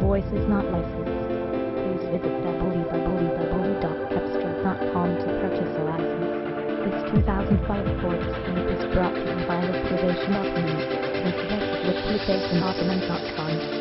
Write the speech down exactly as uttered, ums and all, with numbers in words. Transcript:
voice is not licensed. Please visit w w w dot cepstral dot com to purchase a license. This two thousand five Ford Escape is brought to you by Liquidation Ottoman. Please visit liquidation ottoman dot com.